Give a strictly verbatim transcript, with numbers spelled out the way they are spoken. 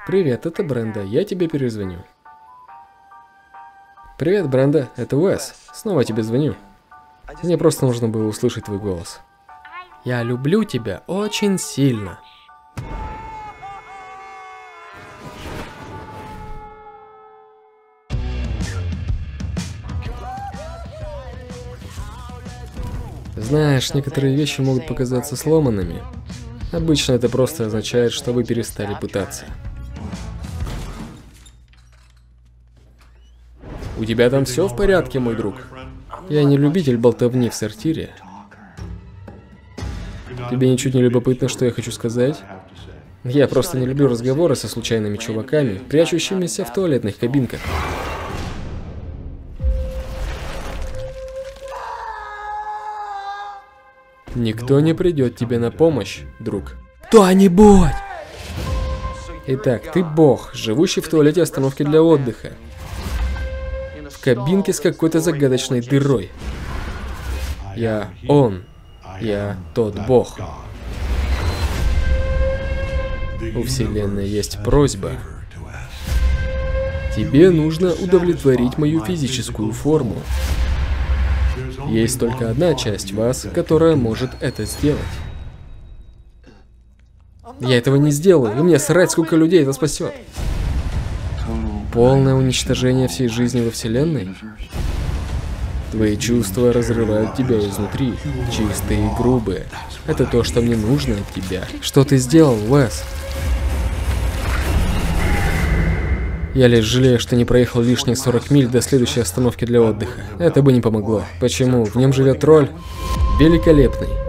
Привет, это Бренда, я тебе перезвоню. Привет, Бренда, это Уэс. Снова тебе звоню. Мне просто нужно было услышать твой голос. Я люблю тебя очень сильно. Знаешь, некоторые вещи могут показаться сломанными. Обычно это просто означает, что вы перестали пытаться. У тебя там все в порядке, мой друг? Я не любитель болтовни в сортире. Тебе ничуть не любопытно, что я хочу сказать? Я просто не люблю разговоры со случайными чуваками, прячущимися в туалетных кабинках. Никто не придет тебе на помощь, друг. Кто-нибудь! Итак, ты бог, живущий в туалете остановки для отдыха. В кабинке с какой-то загадочной дырой. Я он. Я тот бог. У Вселенной есть просьба. Тебе нужно удовлетворить мою физическую форму. Есть только одна часть вас, которая может это сделать. Я этого не сделаю, и мне срать, сколько людей это спасет. Полное уничтожение всей жизни во Вселенной? Твои чувства разрывают тебя изнутри, чистые и грубые. Это то, что мне нужно от тебя. Что ты сделал, Уэс? Я лишь жалею, что не проехал лишние сорок миль до следующей остановки для отдыха. Это бы не помогло. Почему? В нем живет тролль. Великолепный.